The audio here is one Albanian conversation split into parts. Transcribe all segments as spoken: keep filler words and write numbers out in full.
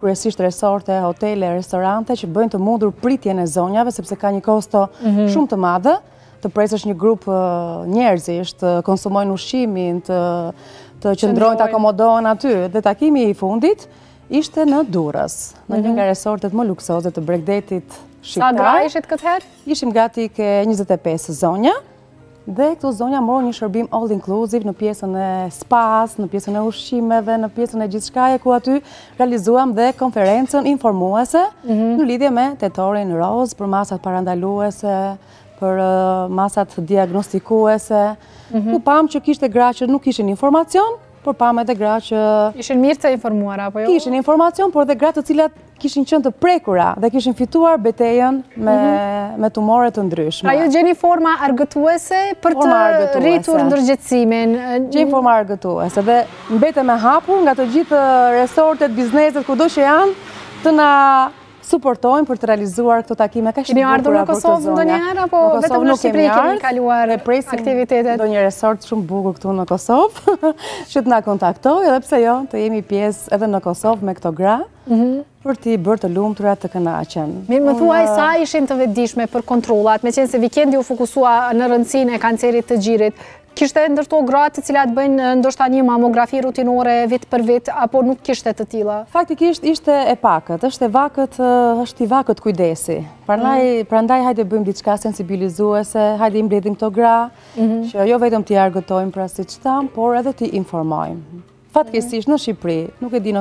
kryesisht resorte, hotele, restorante që bëjnë të mundur pritjen e zonjave, sepse ka një kosto shumë të madhe, të presësh një grup njerëzish, të konsumojnë ushqimin, të, të qëndrojnë, të akomodohen aty. Dhe takimi i fundit ishte në Durrës, në një nga resortet më luksoze të Bregdetit shqiptar. Sa gra ishit këtë herë? Ishim gati ke njëzet e pesë zonja, dhe këto zonja morën një shërbim all inclusive në pjesën e spas, në pjesën e ushqimeve, në pjesën e gjithçkaje, ku aty realizuam dhe konferencën informuese në lidhje me tetorin roz, për masat parandaluese, për masat diagnostikuese, ku pam që kishte gra që nuk kishin informacion, por pam edhe gra që... Ishin mirë të informuar, apo jo? Kishin informacion, por dhe gra të cilat kishin qenë të prekura dhe kishin fituar betejën me tumore të ndryshme. Pra ju gjeni forma argëtuese për të rritur ndërgjegjësimin? Gjeni forma argëtuese dhe mbetem e hapur nga të gjithë resortet, bizneset, kudo që janë, të na suportojnë për të realizuar këto takime. Keni ardhur në Kosovë ndonjëherë, apo vetëm në Shqipëri keni kaluar aktivitetet? Do një resort shumë bukur këtu në Kosovë, që të na kontaktoj, edhe pse jo, të jemi pjesë edhe në Kosovë me këto gra, për t'i bërë të lumtura, të kënaqen. Mirë, më thuaj sa ishin të vetëdijshme për kontrollat, me qenë se vikendi u fokusua në rëndësinë e kancerit të gjirit. Kishte ndërto gratë të cilat bëjnë ndoshta një mamografi rutinore vit për vit, apo nuk kishte të tilla? Faktikisht ishte e pakët, është e vakët, është i vakët kujdesi. Prandaj hajde bëjmë diçka sensibilizuese, hajde i mbledhim këto gra, që jo vetëm t'i argëtojmë pra siç tham, por edhe t'i informojmë. Fatkeqësisht në Shqipëri, nuk e di në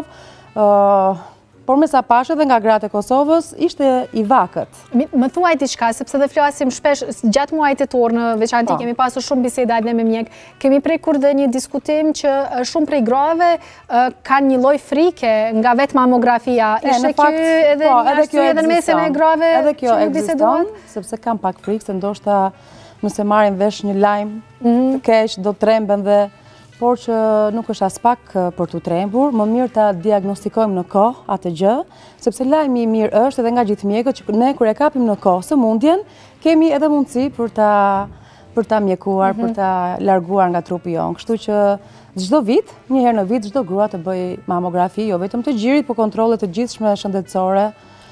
Kosovë, por me sa pash edhe nga gratë e Kosovës, ishte i vakët. Më thuaj diçka, sepse dhe flasim shpesh, gjatë muajit tetor në veçanti kemi pasur shumë biseda edhe me mjek, kemi prekur dhe një diskutim që shumë prej grave kanë një lloj frike nga vetë mamografia. Ishte ky edhe një arsye edhe në mesin e grave që nuk biseduan? Sepse kam pak frikë, se ndoshta nëse marrin vesh një lajm të keq, do të tremben dhe por që nuk është as pak për të trembur, më mirë ta diagnostikojmë në kohë atë gjë, sepse lajmi i mirë është edhe nga gjithë mjekët që ne kur e kapim në kohë sëmundjen, kemi edhe mundësi për ta për ta mjekuar, për ta larguar nga trupi jonë. Kështu që çdo vit, një herë në vit, çdo grua të bëj mamografi, jo vetëm të gjirit, por kontrolle të gjithshme shëndetësore,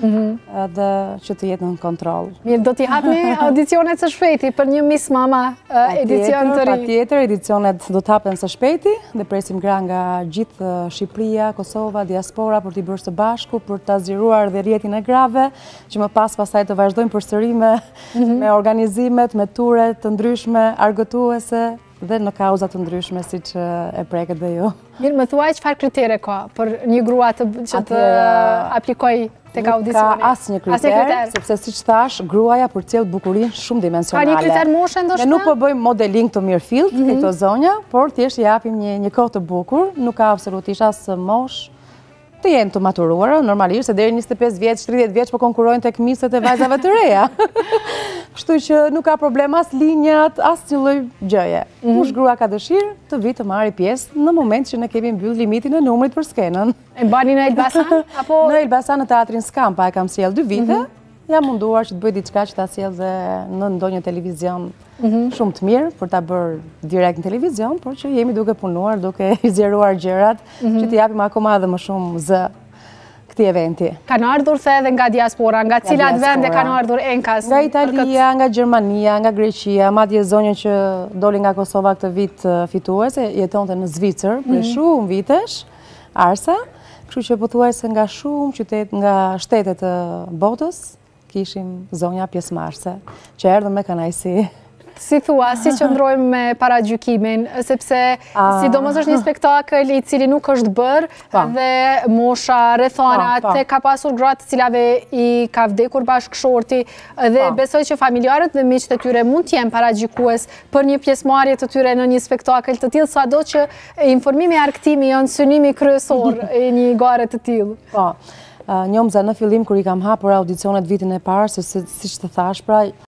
edhe që të jetë në kontrol. Mirë, do t'i hapni audicionet së shpejti për një Miss Mama edicion të ri. Patjetër, edicionet do t'hapen së shpejti dhe presim gra nga gjithë Shqipëria, Kosova, diaspora për t'i bërë së bashku, për t'a zgjeruar dhe rjetin e grave, që më pas pastaj të vazhdojmë përsëri me organizimet, me ture të ndryshme, argëtuese dhe në kauza të ndryshme si që e preket dhe ju. Mirë, më thuaj çfarë kritere ka për një grua që të aplikoj tek audicioni? Ka asnjë kriter, sepse siç thash, gruaja përcjell bukurinë shumë dimensionale. Ka një kriter moshe ndoshta? Ne nuk po bëjmë modeling të mirëfillt te këto zonja, por thjesht i japim një një kohë të bukur, nuk ka absolutisht as mosh. Të jenë të maturuara, normalisht, se deri njëzet e pesë vjeç, tridhjetë vjeç po konkurrojnë tek miset e vajzave të reja. Kështu që nuk ka problem as linjat, as një lloj gjëje. Kush grua ka dëshirë të vi të marrë pjesë në moment që ne kemi mbyll limitin e numrit për skenën. E bani në Elbasan apo në Elbasan në teatrin Skampa e kam sjell dy vite. Jam munduar që të bëj diçka që ta sjell dhe në ndonjë televizion shumë të mirë për ta bërë direkt në televizion, por që jemi duke punuar, duke i zgjeruar gjërat, që t'i japim akoma edhe më shumë zë këtij eventi. Kanë ardhur the edhe nga diaspora, nga cilat vende kanë ardhur enkas? Nga Italia, nga Gjermania, nga Greqia, madje zonja që doli nga Kosova këtë vit fituese, jetonte në Zvicër për shumë vitesh, Arsa, kështu që pothuajse nga shumë qytet, nga shtete të botës, kishim zonja pjesëmarrëse, që erdhën me kënaqësi. Si thua, si qëndrojmë me paragjykimin, sepse sidomos është një spektakël i cili nuk është bërë dhe mosha, rrethonat, ka pasur gratë cilave i ka vdekur bashkëshorti dhe besoj që familjarët dhe miqtë e tyre mund t'jenë paragjykues për një pjesëmarrje të tyre në një spektakël të tillë, sado që informimi e argëtimi janë synimi kryesor i një gare të tillë. Po, njohëm za në fillim kur i kam hapur audicionet vitin e parë, se siç të thash, pra